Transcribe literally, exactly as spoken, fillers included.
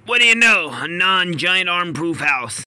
What do you know? A non-giant arm-proof house.